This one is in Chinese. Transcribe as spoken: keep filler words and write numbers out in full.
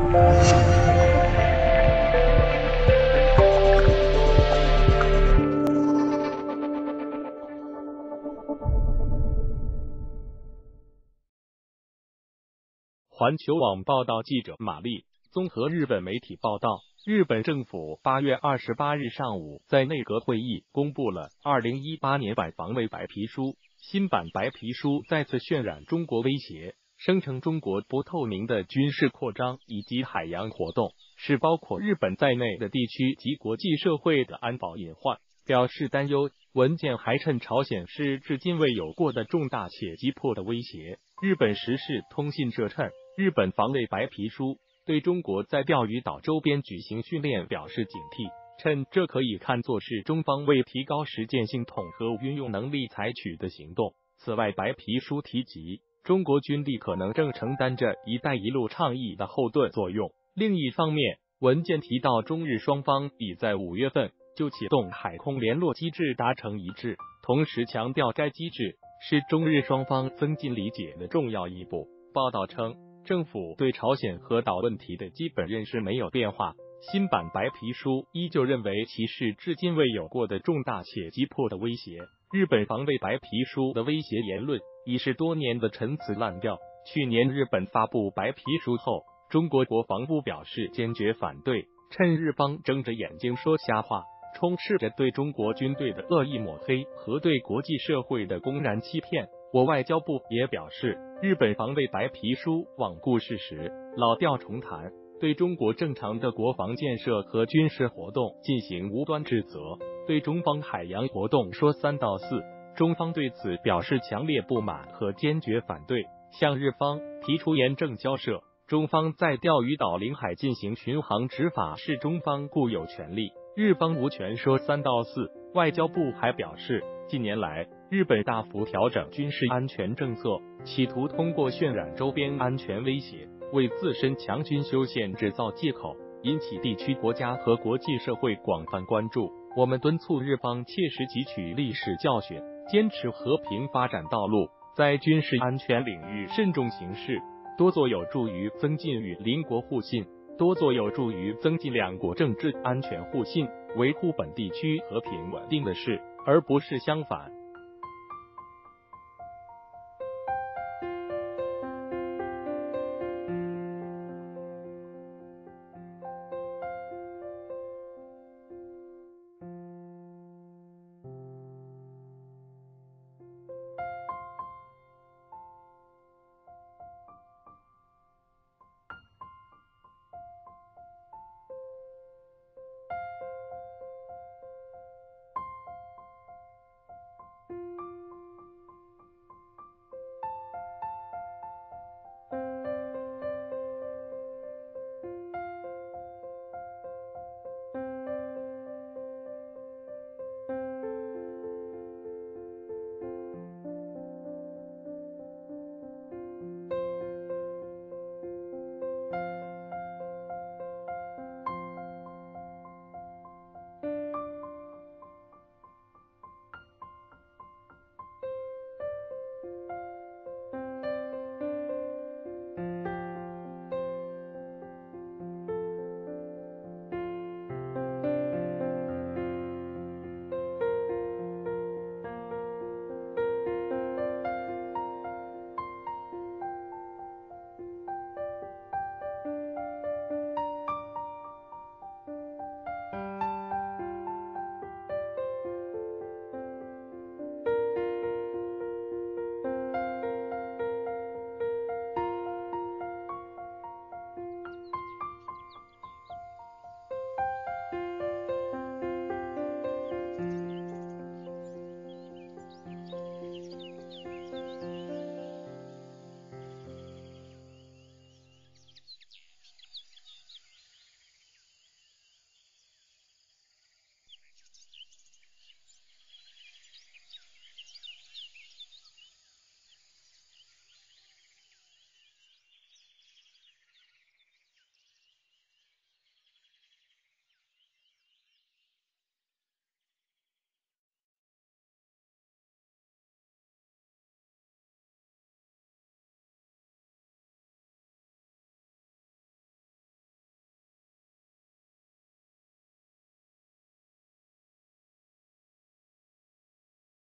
环球网报道记者马丽综合日本媒体报道，日本政府八月二十八日上午在内阁会议公布了二零一八年版防卫白皮书。新版白皮书再次渲染中国威胁，声称中国不透明的军事扩张以及海洋活动是包括日本在内的地区及国际社会的安保隐患，表示担忧。文件还称朝鲜是至今未有过的重大且急迫的威胁。日本时事通信社称，日本防卫白皮书对中国在钓鱼岛周边举行训练表示警惕，称这可以看作是中方为提高实践性统合运用能力采取的行动。此外，白皮书提及，中国军力可能正承担着“一带一路”倡议的后盾作用。另一方面，文件提到，中日双方已在五月份就启动海空联络机制达成一致，同时强调该机制是中日双方增进理解的重要一步。报道称，政府对朝鲜核岛问题的基本认识没有变化，新版白皮书依旧认为其是至今未有过的重大且急迫的威胁。日本防卫白皮书的威胁言论已是多年的陈词滥调。去年日本发布白皮书后，中国国防部表示坚决反对，趁日方睁着眼睛说瞎话，充斥着对中国军队的恶意抹黑和对国际社会的公然欺骗。我外交部也表示，日本防卫白皮书罔顾事实，老调重弹，对中国正常的国防建设和军事活动进行无端指责，对中方海洋活动说三道四。中方对此表示强烈不满和坚决反对，向日方提出严正交涉。中方在钓鱼岛领海进行巡航执法是中方固有权利，日方无权说三道四。外交部还表示，近年来日本大幅调整军事安全政策，企图通过渲染周边安全威胁，为自身强军修宪制造借口，引起地区国家和国际社会广泛关注。我们敦促日方切实汲取历史教训，坚持和平发展道路，在军事安全领域慎重行事，多做有助于增进与邻国互信，多做有助于增进两国政治安全互信，维护本地区和平稳定的事，而不是相反。